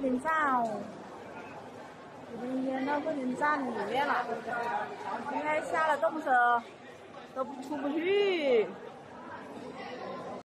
林站哦，已经淹到桂林站里面了，应该下了冻车都出不去。